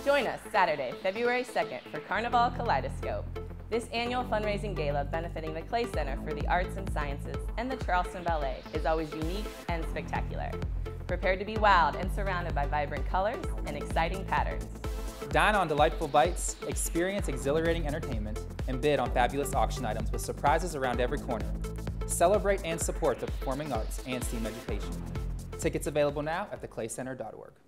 Join us Saturday, February 2nd for Carnaval Kaleidoscope. This annual fundraising gala benefiting the Clay Center for the Arts and Sciences and the Charleston Ballet is always unique and spectacular. Prepare to be wowed and surrounded by vibrant colors and exciting patterns. Dine on delightful bites, experience exhilarating entertainment, and bid on fabulous auction items with surprises around every corner. Celebrate and support the performing arts and STEAM education. Tickets available now at theclaycenter.org.